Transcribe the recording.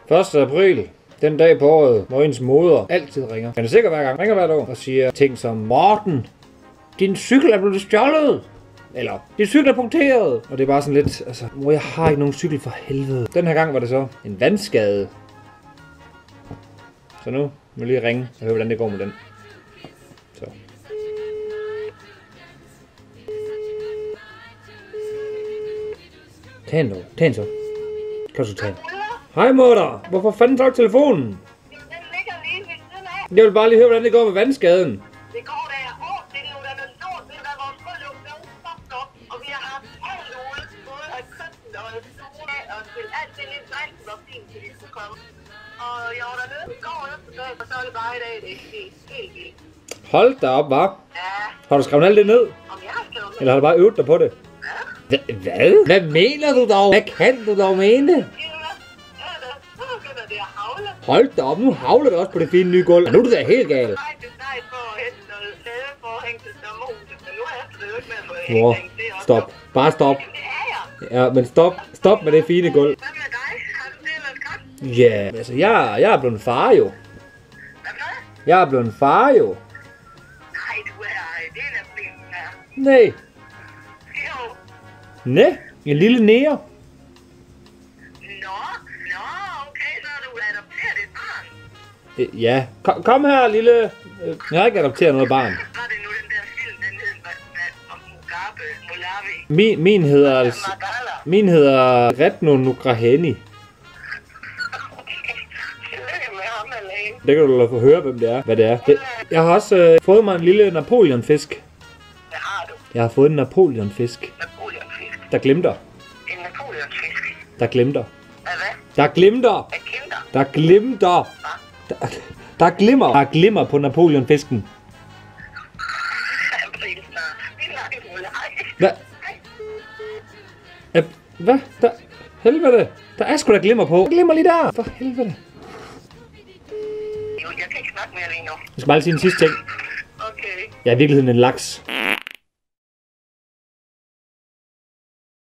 1. april. Den dag på året, hvor ens moder altid ringer. Han er sikker hver gang. Ringer hvert år og siger ting som: Morten, din cykel er blevet stjålet. Eller, din cykel er punkteret. Og det er bare sådan lidt, altså, mor, jeg har ikke nogen cykel for helvede. Den her gang var det så en vandskade. Så nu må jeg lige ringe og høre, hvordan det går med den. Så. Tag en nu. Tag en så. Kan du tage en? Hej mutter. Hvorfor fanden tager du telefonen? Den ligger lige ved siden af. Jeg vil bare lige høre, hvordan det går med vandskaden. Det går da år til nu, der er noget lort, det er vores bryllup, der er stoppet op, og vi har haft alt ude, både af køkken og stue, og til alt det lidt alt var fint, til vi skulle komme. Og jeg var dernede i går efterdag, og så er det bare i dag, det er helt vildt. Hold da op, hva'? Ja, Har du skrevet alt det ned? om jeg har skrevet med. Eller har du bare øvet dig på det? Hvad? Hvad mener du dog? Hvad kan du dog mene? Så begynder det at havle. Hold da op, nu havler det også på det fine nye gulv. Og nu er du da helt gal. Nej, det er snart for at hente noget sæde for at hænge til sommerhuset, men nu er jeg det jo ikke med at få Mor, hængt det også. stop. Bare stop. Det er jeg. Ja, men stop. Stop med det fine gulv. Hvad med dig? Har du det ellers godt? Ja, altså jeg er blevet far jo. Hvad for noget? Jeg er blevet far jo. Nej, du er det er da fint, ja. Nej. Jo. Næ, en lille nære. Nå, okay, så har du adopteret et barn. Ja, kom her lille. Jeg har ikke adopteret noget barn. Var det nu den der film, den hed om Mugabe, Molavi? Min hedder Retno Nugraheni. Tillykke med ham alene. Det kan du da få høre, hvem det er, hvad det er. Jeg har også fået mig en lille Napoleonfisk. Hvad har du? Jeg har fået en Napoleonfisk. Napoleonfisk. Der glimter. En Napoleonfisk. Der glimter. Hvad? Der glimter. Hvad kinder? Der glimter. Der glimmer. Der glimmer på Napoleonfisken. April snart. Vi lager Molavi. Hvad? Hvad? Der... Helvede. Der er sgu da glimmer på. Der glimmer lige der. For helvede. Jo, jeg kan ikke snakke mere lige nu. Jeg skal bare lige sige en sidste ting. Okay. Jeg er i virkeligheden en laks.